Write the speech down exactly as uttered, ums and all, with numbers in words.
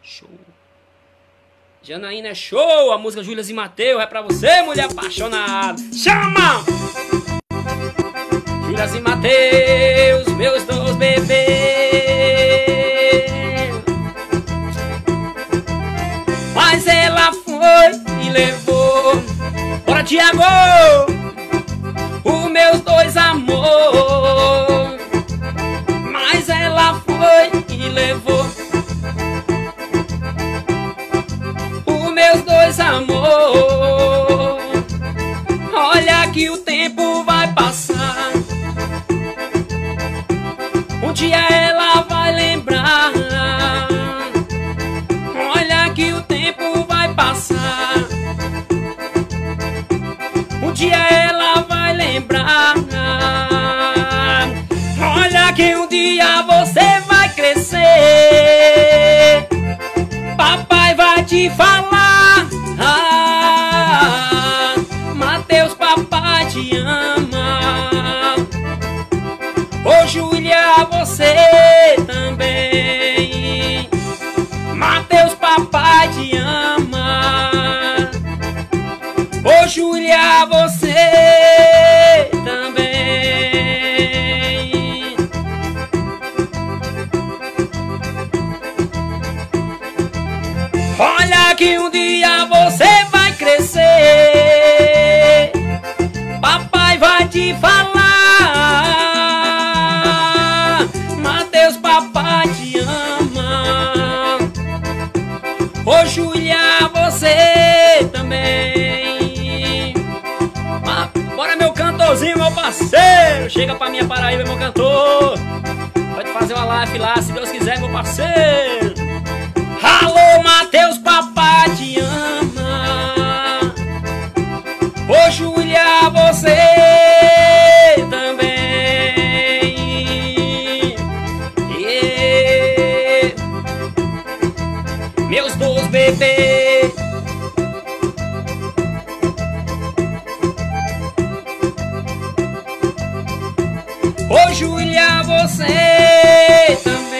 Show. Janaína é show. A música Júlia e Mateus é pra você, mulher apaixonada. Chama! Júlia e Mateus, meus dois bebês. Mas ela foi e levou. Bora, Tiago! Os meus dois amor. Mas ela foi e levou os meus dois amor. Olha que o tempo vai passar. Um dia ela vai lembrar. Olha que o tempo vai passar. Um dia ela vai lembrar. Olha que um dia você vai crescer. Papai vai te falar. Ah, Mateus, papai te ama. Ô Júlia, você também. Mateus, papai te ama. Ô Júlia, você também. Olha que um dia você vai crescer. Papai vai te falar. Mateus, papai te ama. Ô Júlia, você também. Ah, bora, meu cantorzinho, meu parceiro. Chega pra minha Paraíba, meu cantor. Pode fazer uma live lá, se Deus quiser, meu parceiro. Alô, Mateus, papai te ama. Ô Júlia, você também. Yeah. Meus dois bebês. Ô Júlia, você também.